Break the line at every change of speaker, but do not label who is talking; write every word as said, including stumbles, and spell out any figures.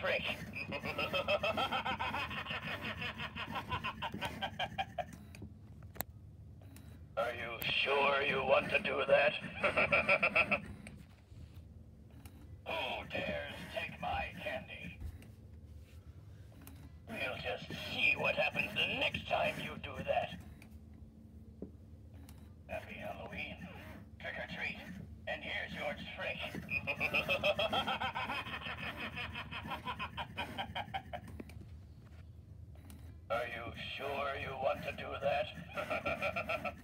trick. Are you sure you want to do that? Who dares take my candy? We'll just see what happens the next time you do that. Happy Halloween. Trick or treat. And here's your trick. Are you sure you want to do that?